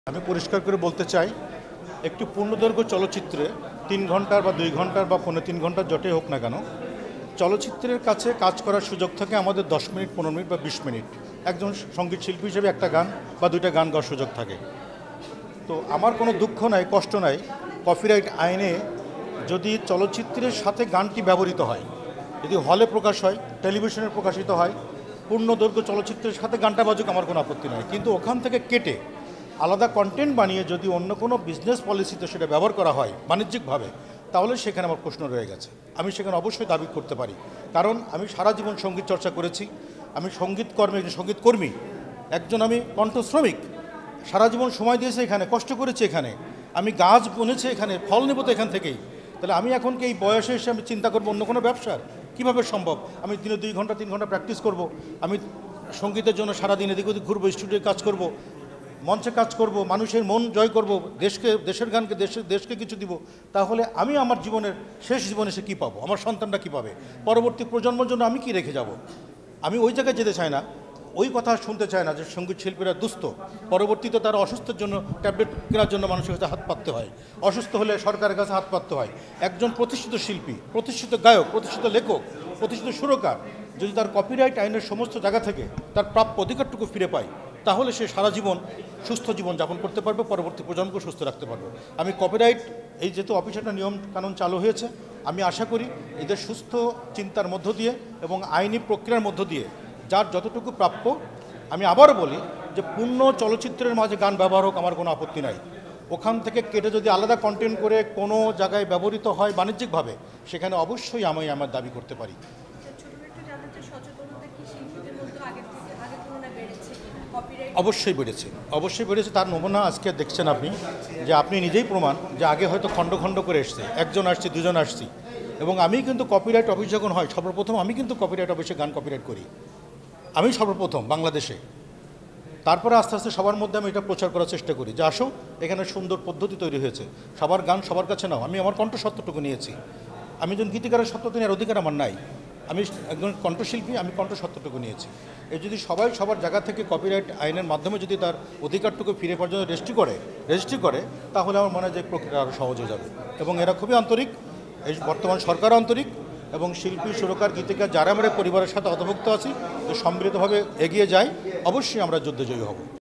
আমি পরিষ্কার করে বলতে চাই, একটি পূর্ণদৈর্ঘ্য চলচ্চিত্রে 3 ঘন্টার বা 2 ঘন্টার বা 3.5 ঘন্টার যতই হোক না কেন, চলচ্চিত্রের কাছে কাজ করার সুযোগ থাকে আমাদের 10 মিনিট, 15 মিনিট বা 20 মিনিট। একজন সঙ্গীত শিল্পী হিসেবে একটা গান বা 2টা গান গাওয়ার সুযোগ থাকে। তো আমার কোনো দুঃখ নাই, কষ্ট নাই, কপিরাইট আইনে যদি চলচ্চিত্রের সাথে গানটি ব্যবহৃত হয়, যদি হলে প্রকাশ হয়, টেলিভিশনে প্রকাশিত হয়, পূর্ণদৈর্ঘ্য চলচ্চিত্রের সাথে গানটা বাজুক, আমার কোনো আপত্তি নয়। কিন্তু ওখান থেকে কেটে আলাদা কন্টেন্ট বানিয়ে যদি অন্য কোনো বিজনেস পলিসিতে সেটা ব্যবহার করা হয় বাণিজ্যিকভাবে, তাহলে সেখানে আমার প্রশ্ন রয়ে গেছে। আমি সেখানে অবশ্যই দাবি করতে পারি, কারণ আমি সারা জীবন সঙ্গীত চর্চা করেছি। আমি সঙ্গীতকর্মী, একজন সঙ্গীতকর্মী, একজন আমি কণ্ঠশ্রমিক। সারা জীবন সময় দিয়েছে এখানে, কষ্ট করেছি এখানে, আমি গাছ বুনেছি এখানে, ফল নেব তো এখান থেকেই। তাহলে আমি এখন কি এই বয়সে এসে আমি চিন্তা করবো অন্য কোনো ব্যবসার? কীভাবে সম্ভব? আমি দিনে 2 ঘন্টা 3 ঘন্টা প্র্যাকটিস করব, আমি সঙ্গীতের জন্য সারাদিন এদিক ওদিক ঘুরবো, স্টুডিওয়ে কাজ করব, মঞ্চে কাজ করব, মানুষের মন জয় করব, দেশের গানকে দেশকে কিছু দিব, তাহলে আমি আমার জীবনের শেষ জীবনে সে কী পাবো? আমার সন্তানরা কী পাবে? পরবর্তী প্রজন্মের জন্য আমি কি রেখে যাব? আমি ওই জায়গায় যেতে চাই না, ওই কথা শুনতে চায় না যে সঙ্গীত শিল্পীরা দুস্থ, পরবর্তীতে তারা অসুস্থের জন্য ট্যাবলেট কেনার জন্য মানুষের কাছে হাত পাততে হয়, অসুস্থ হলে সরকারের কাছে হাত পাততে হয়। একজন প্রতিষ্ঠিত শিল্পী, প্রতিষ্ঠিত গায়ক, প্রতিষ্ঠিত লেখক, প্রতিষ্ঠিত সুরকার যদি তার কপিরাইট আইনের সমস্ত জায়গা থেকে তার প্রাপ্য অধিকারটুকু ফিরে পায়, তাহলে সে সারা জীবন সুস্থ জীবন যাপন করতে পারবে, পরবর্তী প্রজন্মকে সুস্থ রাখতে পারবে। আমি কপিরাইট, এই যেহেতু অফিসে একটা নিয়ম কানুন চালু হয়েছে, আমি আশা করি এদের সুস্থ চিন্তার মধ্য দিয়ে এবং আইনি প্রক্রিয়ার মধ্য দিয়ে যার যতটুকু প্রাপ্য, আমি আবারও বলি যে পূর্ণ চলচ্চিত্রের মাঝে গান ব্যবহার হোক, আমার কোনো আপত্তি নাই। ওখান থেকে কেটে যদি আলাদা কন্টেন্ট করে কোনো জায়গায় ব্যবহৃত হয় বাণিজ্যিকভাবে, সেখানে অবশ্যই আমি আমার দাবি করতে পারি। অবশ্যই বেড়েছে, অবশ্যই বেড়েছে। তার নমুনা আজকে দেখছেন আপনি, যে আপনি নিজেই প্রমাণ যে আগে হয়তো খণ্ড খণ্ড করে এসছে, একজন আসছি, দুজন আসছি, এবং আমি কিন্তু কপিরাইট অফিস যখন হয় সর্বপ্রথম আমি কিন্তু কপিরাইট অফিসে গান কপিরাইট করি, আমি সর্বপ্রথম বাংলাদেশে। তারপরে আস্তে আস্তে সবার মধ্যে আমি এটা প্রচার করার চেষ্টা করি যে আসো, এখানে সুন্দর পদ্ধতি তৈরি হয়েছে, সবার গান সবার কাছে নাও। আমি আমার কণ্ঠস্বত্বটুকু নিয়েছি, আমি একজন গীতিকারের সত্ত্ব নেওয়ার অধিকার আমার নাই, আমি একজন কণ্ঠশিল্পী, আমি কণ্ঠস্বত্বটুকু নিয়েছি। এই যদি সবাই সবার জায়গা থেকে কপিরাইট আইনের মাধ্যমে যদি তার অধিকারটুকু ফিরে পাওয়ার জন্য রেজিস্ট্রি করে, তাহলে আমার মনে হয় যে প্রক্রিয়া আরও সহজ হয়ে যাবে। এবং এরা খুবই আন্তরিক, এই বর্তমান সরকার আন্তরিক, এবং শিল্পী, সুরকার, গীতিকার যারা আমরা পরিবারের সাথে অন্তর্ভুক্ত আছি, তো সম্মিলিতভাবে এগিয়ে যাই, অবশ্যই আমরা যুদ্ধে জয়ী হব।